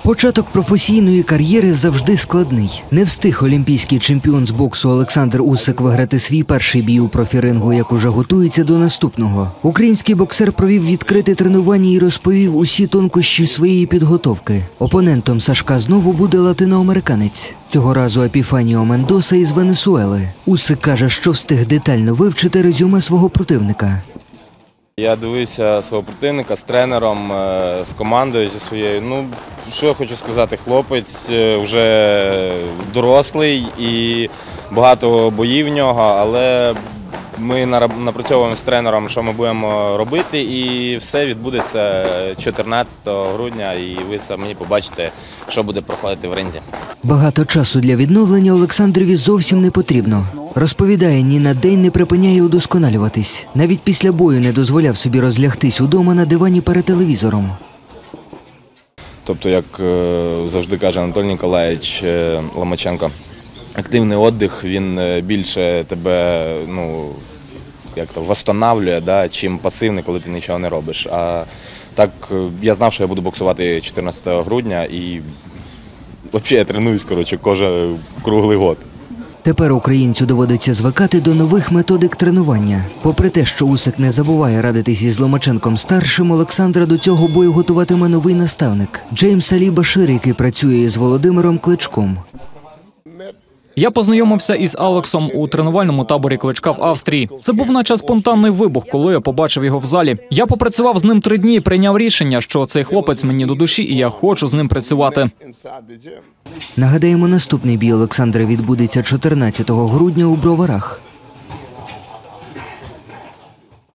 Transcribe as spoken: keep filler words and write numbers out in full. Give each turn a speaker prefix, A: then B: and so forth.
A: Початок професійної кар'єри завжди складний. Не встиг олімпійський чемпіон з боксу Олександр Усик виграти свій перший бій у профірингу, як уже готується до наступного. Український боксер провів відкрите тренування і розповів усі тонкощі своєї підготовки. Опонентом Сашка знову буде латиноамериканець. Цього разу Епіфаніо Мендоса із Венесуели. Усик каже, що встиг детально вивчити резюме свого противника.
B: Я дивився свого противника з тренером, з командою зі своєю. Ну, що я хочу сказати, хлопець вже дорослий і багато боїв в нього, але ми напрацьовуємо з тренером, що ми будемо робити, і все відбудеться чотирнадцятого грудня, і ви самі побачите, що буде проходити в ринзі.
A: Багато часу для відновлення Олександрові зовсім не потрібно. Розповідає, ні на день не припиняє удосконалюватись. Навіть після бою не дозволяв собі розлягтись удома на дивані перед телевізором.
B: Тобто, як завжди каже Анатолій Ніколаєвич Ломаченко, активний відпочинок, він більше тебе, ну, як то, восстанавлює, да, чим пасивний, коли ти нічого не робиш. А так, я знав, що я буду боксувати чотирнадцятого грудня, і взагалі я тренуюсь, коротше, кожен круглий год.
A: Тепер українцю доводиться звикати до нових методик тренування. Попри те, що Усик не забуває радитись із Ломаченком-старшим, Олександра до цього бою готуватиме новий наставник – Джеймс Алі Башир, який працює із Володимиром Кличком.
C: Я познайомився із Алексом у тренувальному таборі Кличка в Австрії. Це був наче спонтанний вибух, коли я побачив його в залі. Я попрацював з ним три дні і прийняв рішення, що цей хлопець мені до душі і я хочу з ним працювати.
A: Нагадаємо, наступний бій Олександра відбудеться чотирнадцятого грудня у Броварах.